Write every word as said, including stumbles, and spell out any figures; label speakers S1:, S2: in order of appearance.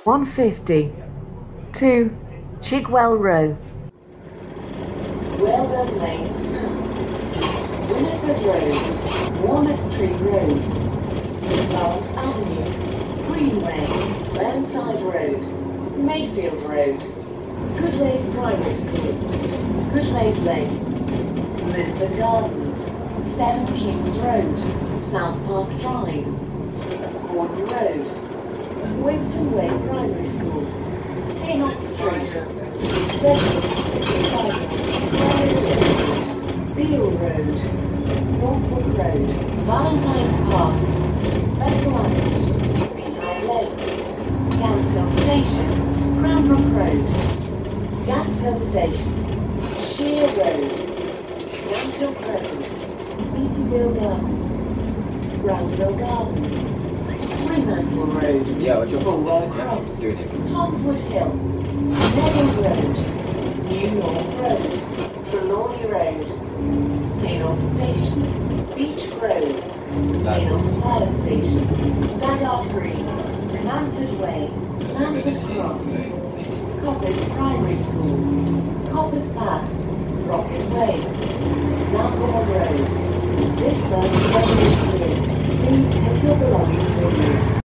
S1: one fifty. two. Chigwell Row.
S2: Railroad Lane South. Winifred Road. Walnut Tree Road. Lawrence Avenue. Greenway. Burnside Road. Mayfield Road. Goodways Primary School. Goodways Lane. Linford Gardens. Seven Kings Road. South Park Drive. Gordon Road. Winston Way Primary School. Hainault Street. Bedford. Beale Road. Northbrook Road. Valentine's Park. Bedford Avenue. Beehive Lane. Ganshill Station. Cranbrook Road. Ganshill Station. Sheer Road. Ganshill Crescent. Beattyville Gardens. Brownville Gardens. Fremantle Road.
S3: Yeah, what you're
S2: Bulwer
S3: listen, yeah,
S2: Cross.
S3: doing it.
S2: Tomswood Hill. Neville Road. New North Road. Trelawney Road. Hainault Station. Beach Road. Hainault Fire Station. Staggart Green. Manford Way. Manford Cross. Coppers Primary School. Coppers Path. Rocket Way. Lambourne Road. This bus is ready to Please take your belongings with you.